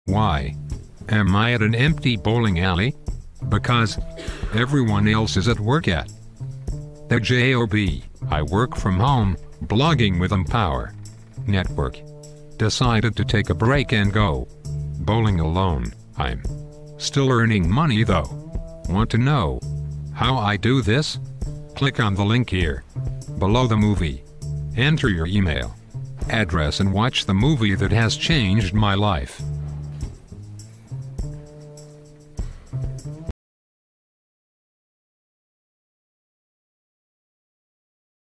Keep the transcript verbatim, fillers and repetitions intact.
Why am I at an empty bowling alley? Because everyone else is at work at the job. I work from home, blogging with Empower Network. Decided to take a break and go bowling alone. I'm still earning money though. Want to know how I do this? Click on the link here below the movie. Enter your email address and watch the movie that has changed my life.